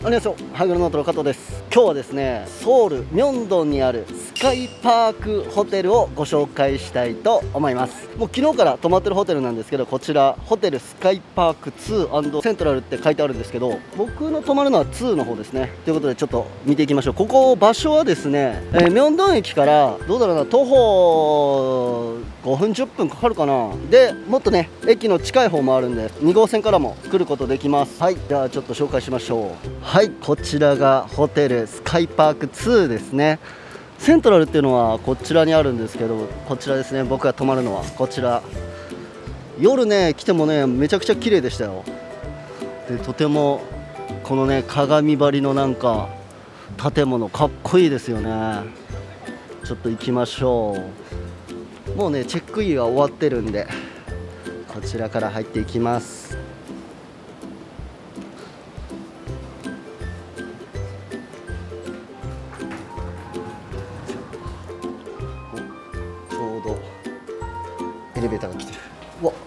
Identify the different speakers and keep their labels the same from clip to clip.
Speaker 1: こんにちは、ハイグルノートの加藤です。今日はですね、ソウルミョンドンにあるスカイパークホテルをご紹介したいと思います。もう昨日から泊まってるホテルなんですけど、こちらホテルスカイパーク2&セントラルって書いてあるんですけど、僕の泊まるのは2の方ですね。ということでちょっと見ていきましょう。ここ場所はですね、ミョンドン駅からどうだろうな、徒歩5分10分かかるかな。でもっとね、駅の近い方もあるんで2号線からも来ることできます。はい、じゃあちょっと紹介しましょう。はい、こちらがホテルスカイパーク2ですね。セントラルっていうのはこちらにあるんですけど、こちらですね。僕が泊まるのはこちら。夜ね来てもね、めちゃくちゃ綺麗でしたよ。でとてもこのね、鏡張りのなんか建物かっこいいですよね。ちょっと行きましょう。もうねチェックインは終わってるんで、こちらから入っていきます。ちょうどエレベーターが来てる。うわ、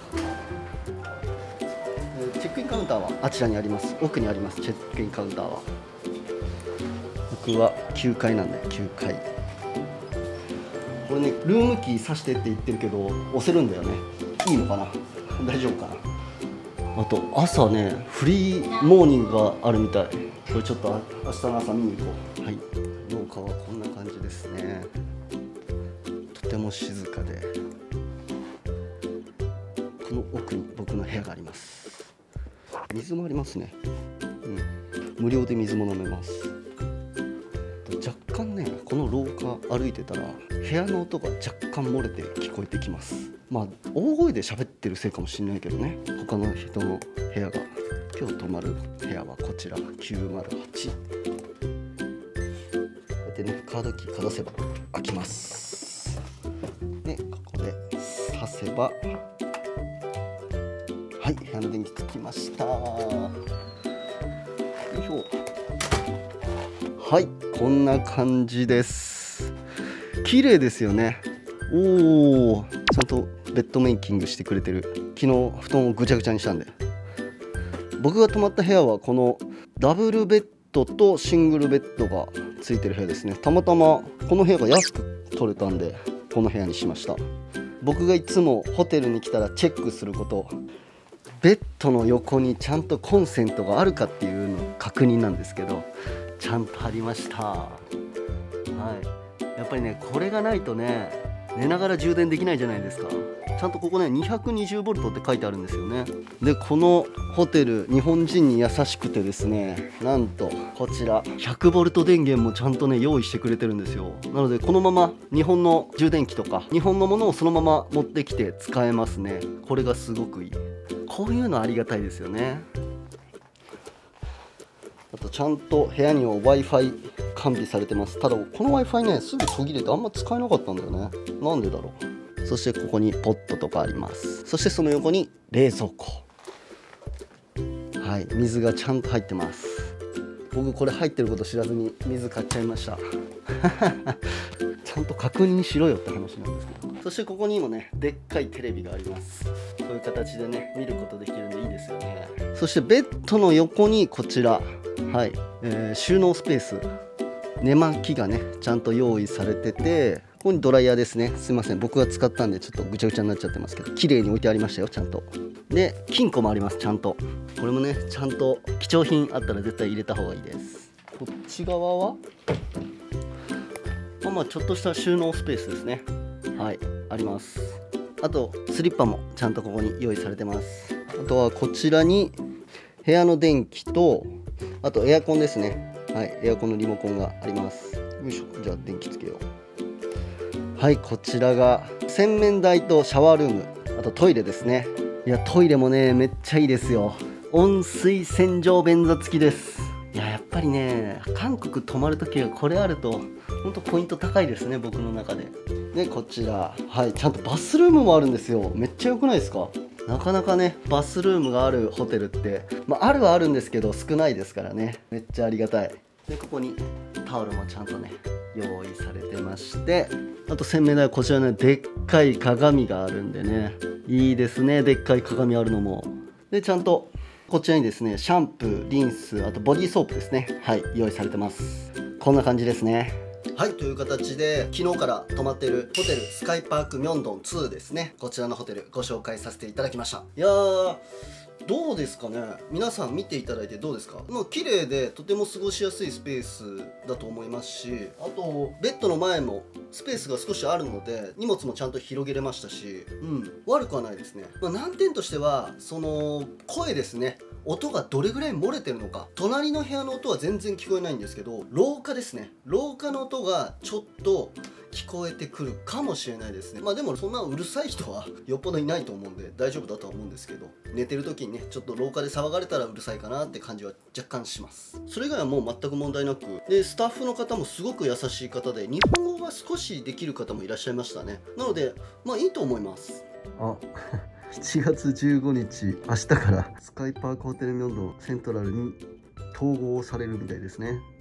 Speaker 1: チェックインカウンターはあちらにあります。奥にあります。チェックインカウンターは。僕は9階なんで9階。これね、ルームキーさしてって言ってるけど押せるんだよね。いいのかな、大丈夫かな。あと朝ね、フリーモーニングがあるみたい。これちょっと明日の朝見に行こう。はい、廊下はこんな感じですね。とても静かで、この奥に僕の部屋があります。水もありますね。無料で水も飲めます。若干ね、この廊下歩いてたら部屋の音が若干漏れて聞こえてきます。まあ大声で喋ってるせいかもしれないけどね、他の人の部屋が。今日泊まる部屋はこちら908。こうやってね、カードキーかざせば開きます。でここで挿せば、はい、部屋の電気つきました。よいしょ。はい、こんな感じです。綺麗ですよね。おお、ちゃんとベッドメイキングしてくれてる。昨日布団をぐちゃぐちゃにしたんで。僕が泊まった部屋はこのダブルベッドとシングルベッドがついてる部屋ですね。たまたまこの部屋が安く取れたんでこの部屋にしました。僕がいつもホテルに来たらチェックすること、ベッドの横にちゃんとコンセントがあるかっていうの確認なんですけど、ちゃんとありました。はい、やっぱりね、これがないとね、寝ながら充電できないじゃないですか。ちゃんとここね 220V って書いてあるんですよね。でこのホテル、日本人に優しくてですね、なんとこちら 100V 電源もちゃんとね用意してくれてるんですよ。なのでこのまま日本の充電器とか日本のものをそのまま持ってきて使えますね。これがすごくいい。こういうのありがたいですよね。あとちゃんと部屋には Wi-Fi 完備されてます。ただこの Wi-Fi ね、すぐ途切れてあんま使えなかったんだよね。なんでだろう。そしてここにポットとかあります。そしてその横に冷蔵庫。はい、水がちゃんと入ってます。僕これ入ってること知らずに水買っちゃいましたちゃんと確認しろよって話なんですけど。そしてここにもね、でっかいテレビがあります。こういう形でね見ることできるんでいいですよね。そしてベッドの横にこちら、はい、収納スペース、寝巻きがねちゃんと用意されてて、ここにドライヤーですね。すいません、僕が使ったんでちょっとぐちゃぐちゃになっちゃってますけど、綺麗に置いてありましたよ、ちゃんと。で金庫もあります、ちゃんと。これもねちゃんと貴重品あったら絶対入れた方がいいです。こっち側はまあちょっとした収納スペースですね。はい、あります。あとスリッパもちゃんとここに用意されてます。あとはこちらに部屋の電気と、あとエアコンですね。はい、エアコンのリモコンがあります。よいしょ、じゃあ電気つけよう。はい、こちらが洗面台とシャワールーム、あとトイレですね。いやトイレもねめっちゃいいですよ。温水洗浄便座付きです。いややっぱりね、韓国泊まるときはこれあるとほんとポイント高いですね、僕の中で。でこちら、はい、ちゃんとバスルームもあるんですよ。めっちゃ良くないですか。なかなかねバスルームがあるホテルって、あるはあるんですけど少ないですからね。めっちゃありがたい。でここにタオルもちゃんとね用意されてまして、あと洗面台はこちらね、でっかい鏡があるんでね、いいですね、でっかい鏡あるのも。でちゃんとこちらにですね、シャンプー、リンス、あとボディーソープですね、はい、用意されてます。こんな感じですね。はい、という形で昨日から泊まっているホテルスカイパークミョンドン2ですね、こちらのホテルご紹介させていただきました。いやー、どうですかね、皆さん見ていただいてどうですか。綺麗でとても過ごしやすいスペースだと思いますし、あとベッドの前もスペースが少しあるので荷物もちゃんと広げれましたし、悪くはないですね。難点としてはその声ですね。音がどれぐらい漏れてるのか、隣の部屋の音は全然聞こえないんですけど、廊下ですね、廊下の音がちょっと聞こえてくるかもしれないですね。でもそんなうるさい人はよっぽどいないと思うんで大丈夫だとは思うんですけど、寝てる時にねちょっと廊下で騒がれたらうるさいかなって感じは若干します。それ以外はもう全く問題なく、でスタッフの方もすごく優しい方で、日本語が少しできる方もいらっしゃいましたね。なのでいいと思います。7月15日、明日からスカイパークホテルミョンドンセントラルに統合されるみたいですね。